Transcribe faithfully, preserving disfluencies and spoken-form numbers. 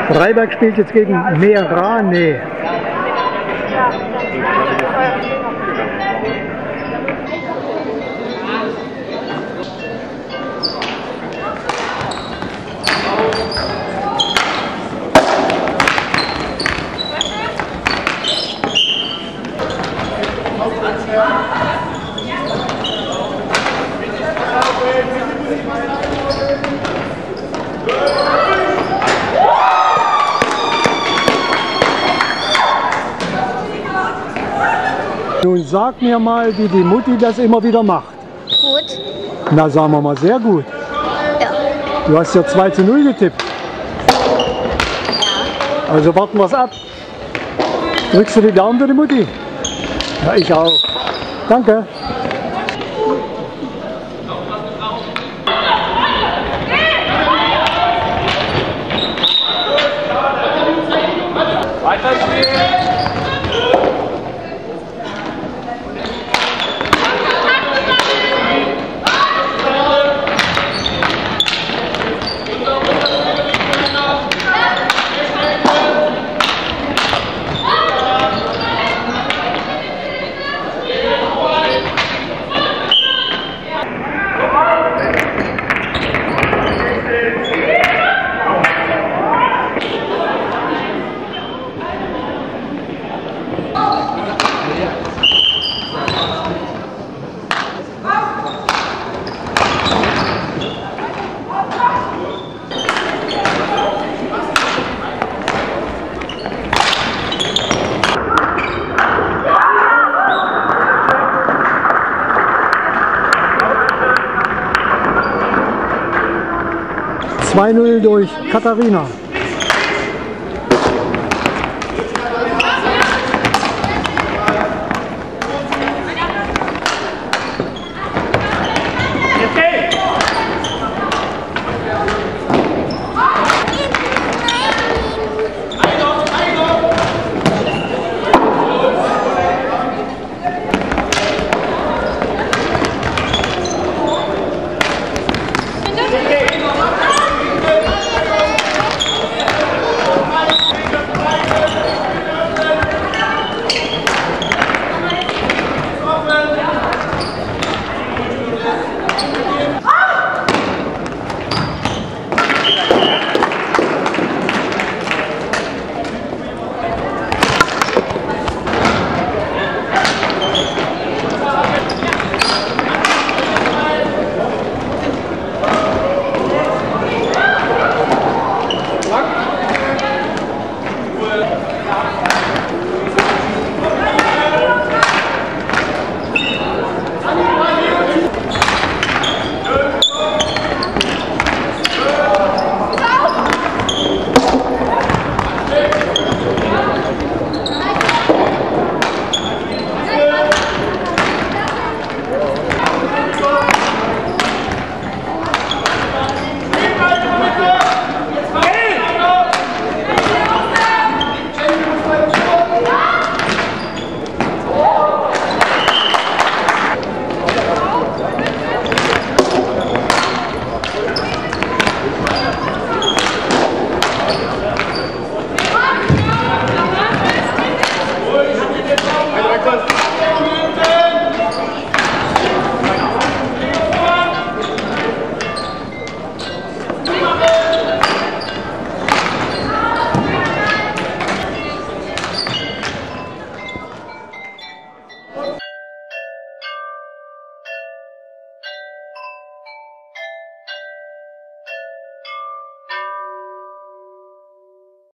Freiberg spielt jetzt gegen Meerane. Nun sag mir mal, wie die Mutti das immer wieder macht. Gut. Na, sagen wir mal, sehr gut. Ja. Du hast ja zwei zu null getippt. Ja. Also warten wir es ab. Drückst du die Daumen für die Mutti? Ja, ich auch. Danke. zwei null durch Katharina.